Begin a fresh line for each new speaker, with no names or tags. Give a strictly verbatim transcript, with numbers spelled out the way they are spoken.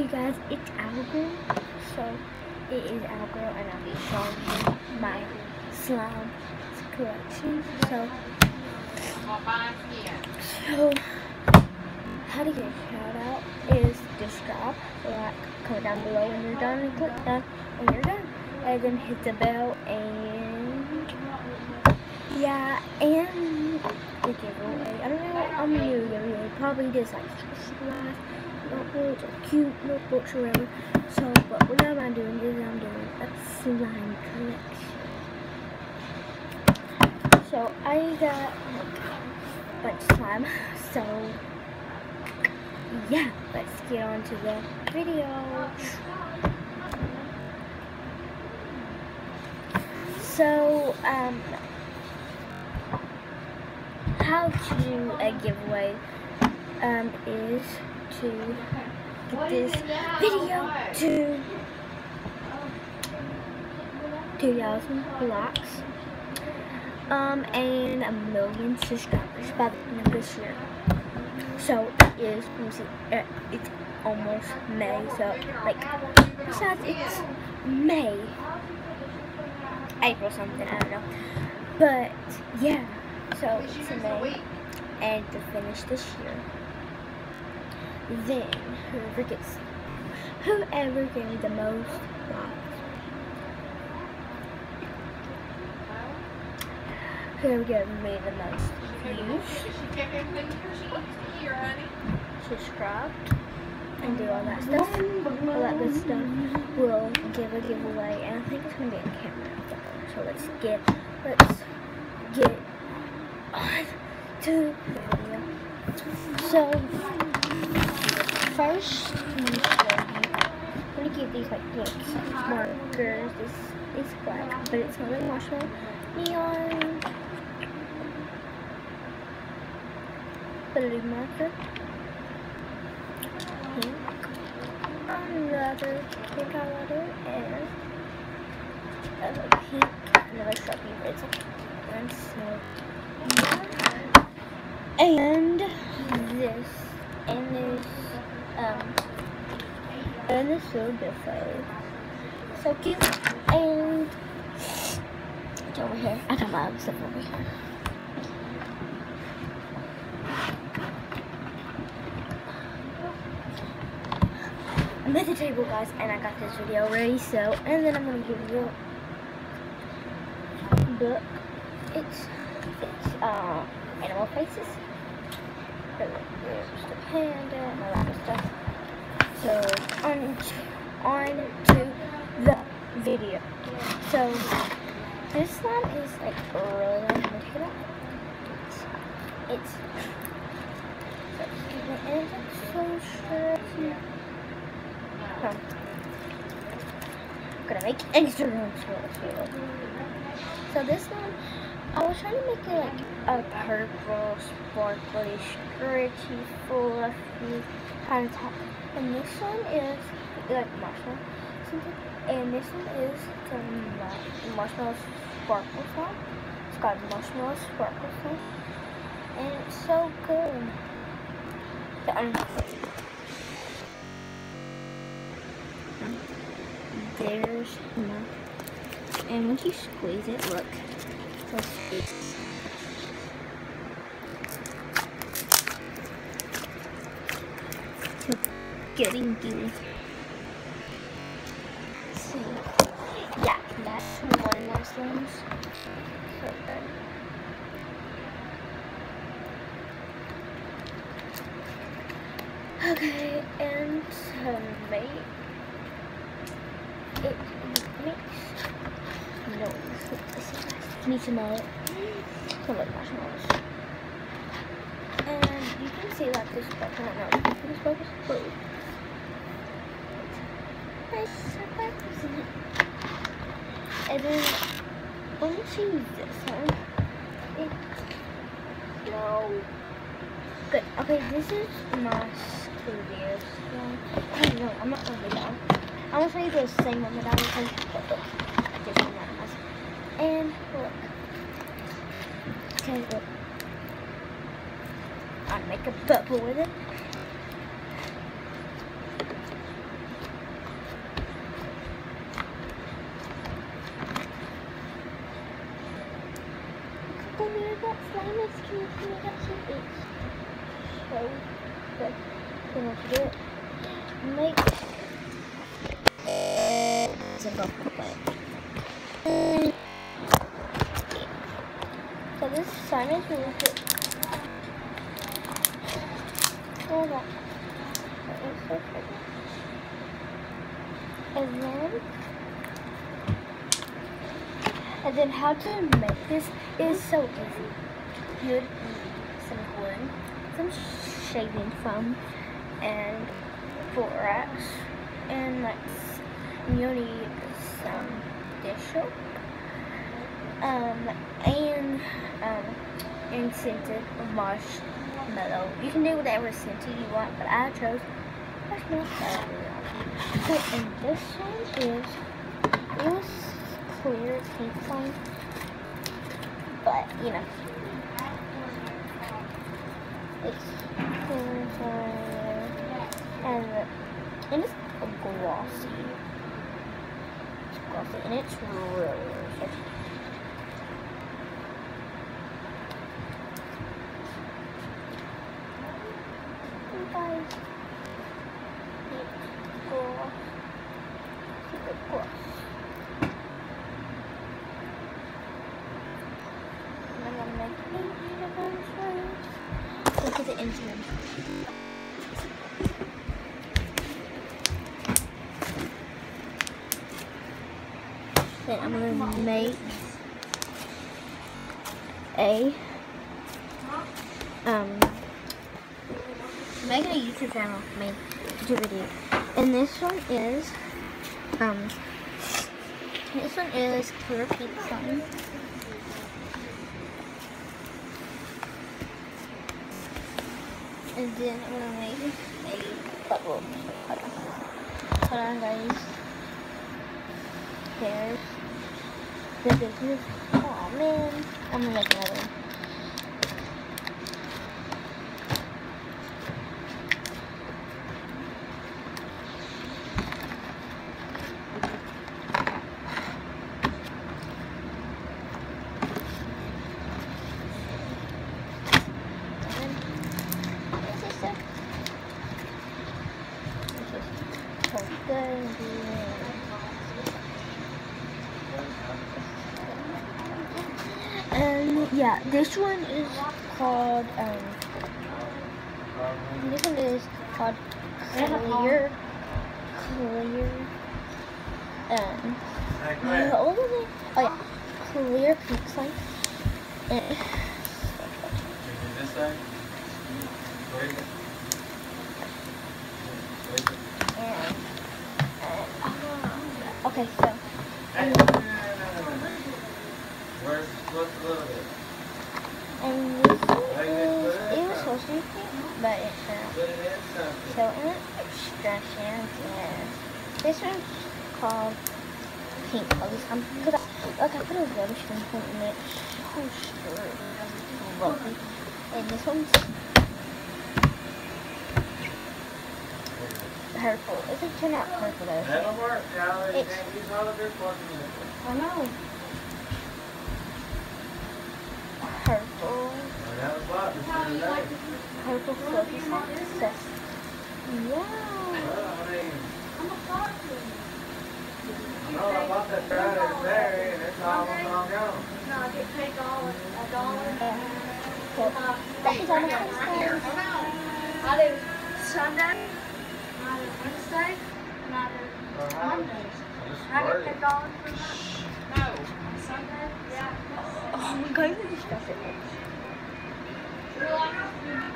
guys, it's Owl Girl. So it is Owl Girl, and I'll be showing you my slime collection. So, so how to get a shout out is subscribe, like, comment down below when you're done, and click that when you're done, and then hit the bell, and yeah, and the giveaway. I don't know, I'm new to giveaway. Probably just like slime notebooks or cute notebooks or whatever. So, but what am I doing is I'm doing a slime collection. So I got like a bunch of slime. So yeah, let's get on to the video. So um, how to do a giveaway um is to get this video to two thousand likes um and a million subscribers by the end of this year. So it is, let me see, uh, it's almost May, so like, besides it's May, April something, I don't know, but yeah, so it's May, and to finish this year, then whoever gets, whoever gets the most likes, whoever gets me the most views, subscribe, and do all that stuff, all that good stuff, will give a giveaway, and I think it's going to be on camera. So let's get, let's get on to the video. So, first, I'm going to show you, I'm going to give these like little markers. This is black, but it's not like marshmallow, neon, blue marker, pink, another pink highlighter, and another pink, another Sharpie pencil, and so, and this, and this, um, and this so different, so cute, and it's over here. I got my other stuff over here. I'm at the table, guys, and I got this video ready, so, and then I'm going to give you a book. It's, it's, uh, animal faces. There's the panda and all that good stuff. So, on to, on to the video. So, this slime is, like, really nice. I'm going to take it out. It's, it's, so, excuse me, and it's so stretchy. I'm gonna make extra room for it. So this one, I was trying to make it like a purple, sparkly, stretchy, fluffy kind of top. And this one is like marshmallow, something. And this one is the marshmallow sparkle song. It's got marshmallow sparkle song, and it's so good. The unfold. There's my, and once you squeeze it, look, let's see. It's getting gooey. See, yeah, that's one of those things. So good. Okay, and to make it makes noise. You need to know it. Some like marshmallows. And you can see like this spark. I don't know. This spark is blue. Nice sparkles in it. And then once you use this one, it no good. Okay, this is my studio. So I don't know. I'm not gonna be down. I'm gonna show you the same one that I was going to look. I just one that has. And look. Okay, look. I'll make a bubble with it. you see it? It's so good. Then what you do it, make it's a golf play. So this sign is really good. Oh, that. That is so pretty. And then, and then how to make this is so easy. You would need some wood, some shaving foam, and borax, and like you'll need some dish soap, um, and um, and scented marshmallow. You can do whatever scented you want, but I chose marshmallow. So, and this one is, it was clear pink one, but you know, it's clear, and, and it's glossy. It's glossy, and it's really, really good. You guys, it's gloss. Of course. And I'm gonna make eight of those. Look at the engine. Then I'm gonna make a um making a YouTube channel, make YouTube video, and this one is. Um, this one is clear pink sign. And then I'm gonna make a bubble. Hold on, hold on guys. There's the business. Oh man, I'm gonna make another one. And yeah, this one is called um this one is called clear clear um the older thing, oh yeah, clear pink slime. And
this side?
And, uh, okay, so
Hey, where's what's the little bit?
and this one is, it was supposed to be pink, but it's not.
Put it in something.
So in instructions, yes. This one's called pink. At least I'm, cause I, like I put a rubbish in it and it's so straight, lovely. And this one's purple. It doesn't turn out purple though.
That'll work, Charlie. You
It's-
can't use all of this working with it.
I know. Purple,
Well, that was what, this is that.
purple fluffy stuff. Yeah.
Well, I mean, I know I bought that Friday berry and it's almost all gone.
No, I get paid dollar, a dollar.
Yeah. So that is all the stuff.
I do Sunday, I do Wednesday, and I do
Well, how-
Monday.
Just
I
work
get
it.
paid dollars for that. No, on Sunday, yeah.
Oh my god, you just got it.
Well, I have to